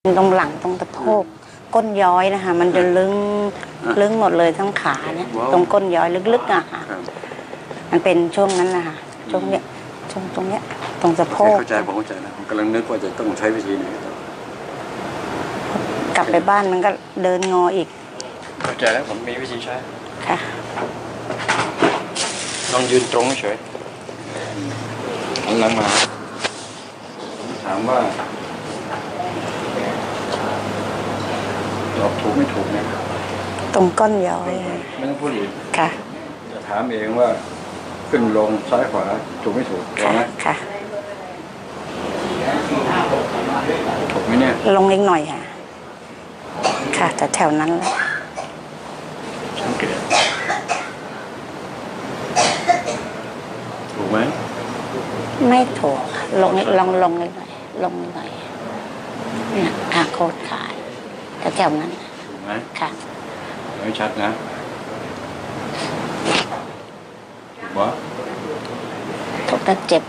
ตรงหลังตรงสะโพกก้นย้อยนะคะมันจะลึงหมดเลยทั้งขาเนี่ยตรงก้นย้อยลึกๆอะค่ะมันเป็นช่วงนั้นนะคะช่วงเนี้ยช่วงตรงเนี้ยตรงสะโพกเข้าใจผมเข้าใจนะผมกำลังนึกว่าจะต้องใช้วิธีไหนกลับไปบ้านมันก็เดินงออีกเข้าใจแล้วผมมีวิธีใช้ค่ะลองยืนตรงเฉยหันหลังมาถามว่าตอบถูกไม่ถูกนะตรงก้นย้อยไม่ต้องพูดอีกค่ะจะถามเองว่าขึ้นลงซ้ายขวาถูกไม่ถูกถูกไหมค่ะถูกไหมเนี่ยลงเล็กหน่อยค่ะค่ะแต่แถวนั้นแหละสังเกตถูกไหมไม่ถูกลงเล็กหน่อยลงหน่อยเนี่ยโคตรขาดแต่แถวนั้นถูกไหมค่ะไม่ชัดนะถูกปะถูกแต่เจ็บ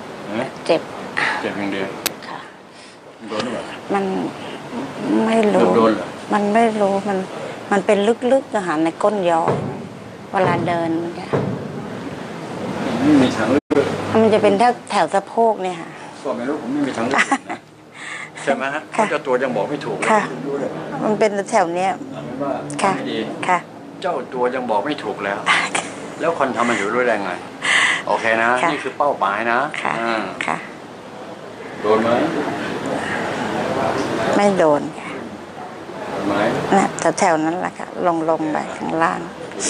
อย่างเดียวค่ะโดนหรือเปล่ามันไม่รู้โดนเหรอมันไม่รู้มันเป็นลึกๆนะคะในก้นย้อยเวลาเดินเนี่ยไม่มีทางลึกมันจะเป็นแถวสะโพกเนี่ยค่ะก็ไม่รู้ผมไม่มีทางลึกใช่ไหมฮะเจ้าตัวยังบอกไม่ถูกค่ะมันเป็นแถวเนี้ยค่ะค่ะเจ้าตัวยังบอกไม่ถูกแล้วคนทำมันอยู่ด้วยแรงไงโอเคนะนี่คือเป้าหมายนะค่ะค่ะโดนไหมไม่โดนไหมนะแถวนั้นแหละค่ะลงไปข้างล่าง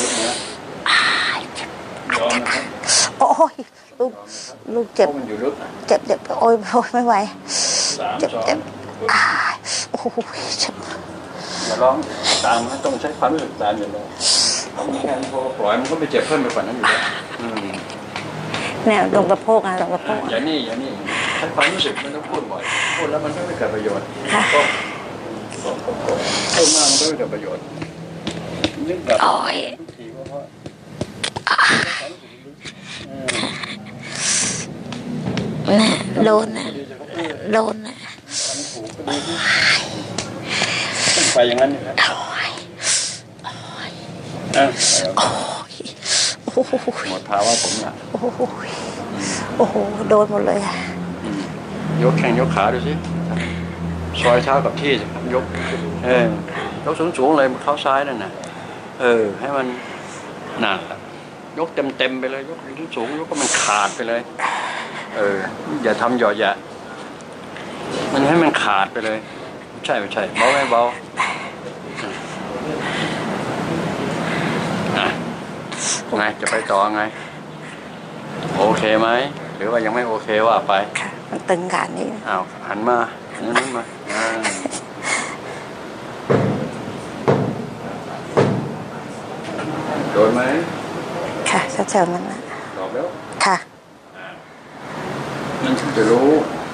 โอ้ยลูกเจ็บโอ้ยไม่ไหวเจ็บโอ้ยเจ็บอย่าร้องตามต้องใช้ความรู้สึกตามอย่างเดียวแค่พอปล่อยมันก็ไปเจ็บเพิ่มไปกว่านั้นอยู่แล้วเนี่ยลงกระโพกนะลงกระโพกอย่านี่ใช้ความรู้สึกมันต้องพูดบ่อยพูดแล้วมันไม่เกิดประโยชน์ก็พูดมากมันก็ไม่เกิดประโยชน์นึกแบบทุกทีเพราะโดนไปอย่างนั้นหมดภาวะผมละโอ้โหโดนหมดเลยยกแข้งยกขาดูสิซอยเท้ากับที่ยกยกสูงเลยเท้าซ้ายนั่นน่ะให้มันหนักยกเต็มไปเลยยกสูงยกก็มันขาดไปเลยอย่าทำหย่อแยะมันให้มันขาดไปเลยไม่ใช่เบาไม่เบาไงจะไปต่อไงโอเคไหมหรือว่ายังไม่โอเคว่าไปค่ะมันตึงขาดนี่อ้าวหันมานั้นมาโดนไหมค่ะแถวนั้นนะตอบแล้วค่ะมันจะรู้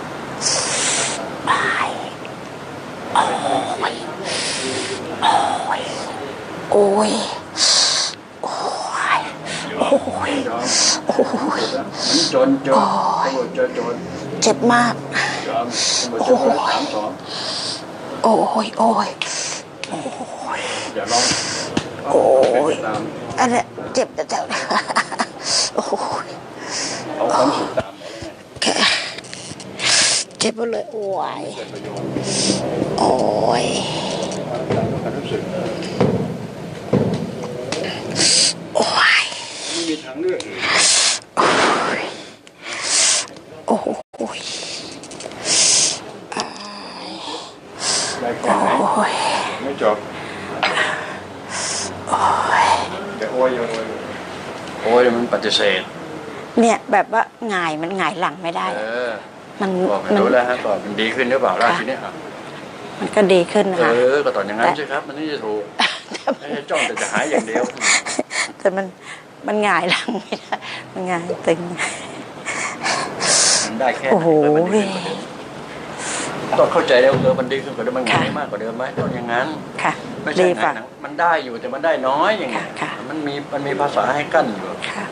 โอ้ยจนเจ็บมากโอ้ยอย่าร้องโอ้ยอะไรเจ็บแต่โอ้ยเอาความสุขตามเจ็บเลยโอ้ยโอ้ยไม่มีทางเลือกโอ้ยได้ก่อนไหมไม่จบแต่โอ้ยมันปฏิเสธเนี่ยแบบว่าหงายมันหงายหลังไม่ได้มันรู้แล้วฮะก่อนมันดีขึ้นหรือเปล่าล่ะทีนี้มันก็ดีขึ้นนะคะก็ตอนอย่างนั้นใช่ครับมันนี่จะถูกไม่ใช่จ้องแต่จะหายอย่างเดียวแต่มันหงายหลังไม่ได้มันหงายตึงมันได้แค่โอ้โหต้องเข้าใจแล้วมันดีขึ้นกว่าเดิมมันง่ายมากกว่าเดิมไหมต้องอย่างนั้นค่ะไม่ใช่นะมันได้อยู่แต่มันได้น้อยอย่างเงี้ยมันมีภาษาให้กั้นอยู่ค่ะ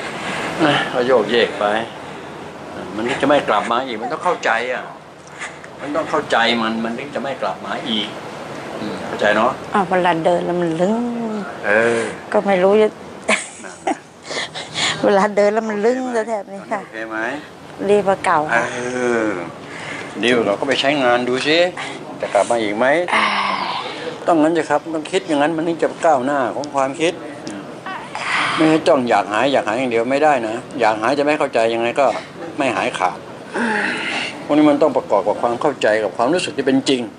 เราโยกเยกไปมันจะไม่กลับมาอีกมันต้องเข้าใจมันต้องเข้าใจมันถึงจะไม่กลับมาอีกเข้าใจเนาะเวลาเดินแล้วมันลึงก็ไม่รู้จะเวลาเดินแล้วมันลึงแล้วแถบนี้ค่ะโอเคไหมดีกว่าเก่าดิวเราก็ไปใช้งานดูสิจะกลับมาอีกไหมต้องงั้นสิครับต้องคิดอย่างนั้นมันถึงจะก้าวหน้าของความคิดไม่ให้จ้องอยากหายอย่างเดียวไม่ได้นะอยากหายจะไม่เข้าใจยังไงก็ไม่หายขาดพวกนี้มันต้องประกอบกับความเข้าใจกับความรู้สึกที่เป็นจริง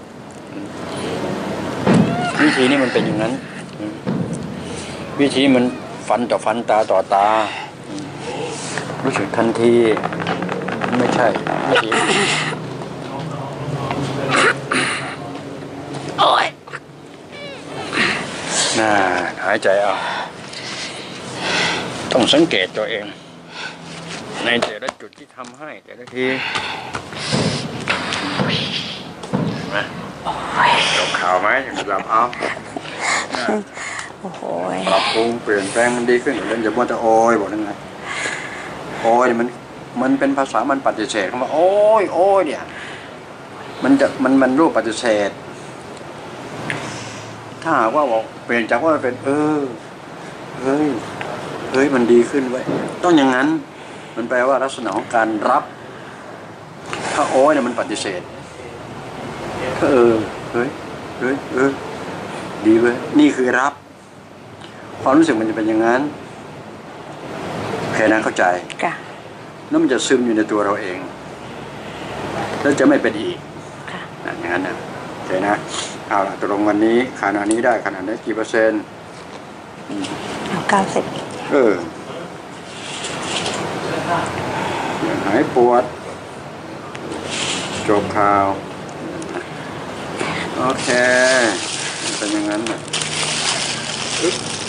วิธีนี้มันเป็นอย่างนั้นวิธีมันฟันต่อฟันตาต่อตารู้สึกทันทีไม่ใช่วิธีโอ้ยหายใจเอาต้องสังเกตตัวเองในแต่ละจุดที่ทำให้แต่ละทีนะจบข่าวไหมหลับเอาโอ้โหปรับปรุงเปลี่ยนแปลงมันดีขึ้นเรื่องอย่ามัวแต่โอยบอกยังไงโอยมันเป็นภาษามันปฏิเสธคำว่าโอยเนี่ยมันรูปปฏิเสธถ้าหากว่าบอกเปลี่ยนจากว่าเป็นเฮ้ยมันดีขึ้นไว้ต้องอย่างนั้นมันแปลว่าลักษณะของการรับถ้าโอ้ยเนี่ยมันปฏิเสธเฮ้ยดีเว้ยนี่คือรับความรู้สึกมันจะเป็นอย่างนั้นแค่นั้นเข้าใจแล้วมันจะซึมอยู่ในตัวเราเองแล้วจะไม่เป็นอีกอย่างนั้นนะโอเคนะเอาล่ะตกลงวันนี้ขนาดนี้ได้ขนาดนี้กี่เปอร์เซ็นต์ 90 หายปวดจบข่าวโอเคเป็นอย่างนั้นนะ